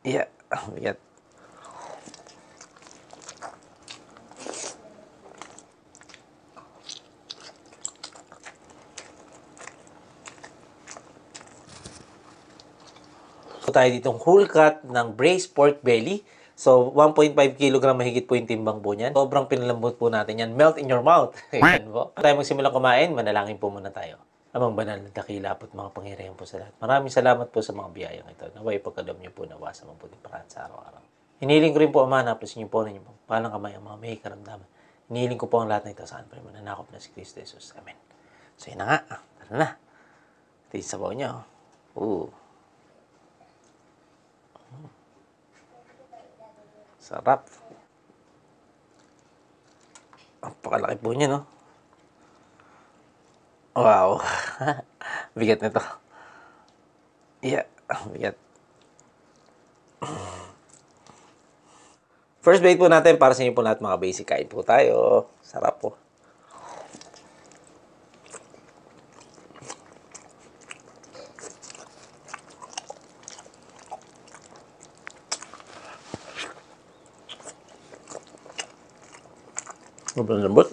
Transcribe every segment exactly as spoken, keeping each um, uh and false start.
Yeah, bigat. So, tayo ditong whole cut ng braised pork belly. So, one point five kilogram mahigit po yung timbang po niyan. Sobrang pinalambot po natin yan. Melt in your mouth. Yan po. Tayo magsimulang kumain, manalangin po muna tayo. Amang banal na dakila at mga pangyarihan po sa lahat. Maraming salamat po sa mga biyayang ito. Naway pagkadam niyo po nawa sa mabuting paraan sa araw-araw. Hiniling ko rin po, Ama, na niyo po ninyo po. Palang kamay ang mga may karamdaman. Hiniling ko po ang lahat ng ito saan pa rin mananakop na si Kristo Jesus. Amen. So, yun na nga. Tara na. Ito yung sabaw niya. Oh. Sarap. Napakalaki po niya, no? Wow. Bigat nito. Yeah, bigat. First bite po natin para sa inyo po lahat mga basic. Kain po tayo. Sarap po. Sobrang lambot.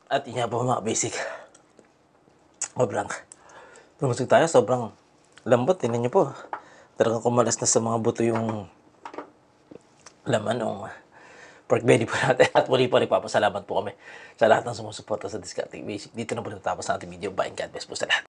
At yun nga po mga basic. Sobrang lumusog tayo. Sobrang lambot. Tingnan nyo po. Talagang kumalas na sa mga buto yung laman ng pork belly po natin. At muli po rin papasalamat po kami sa lahat ng sumusuporta sa Discarding Basic. Dito na po natatapos ang ating video. Bye and God bless po sa lahat.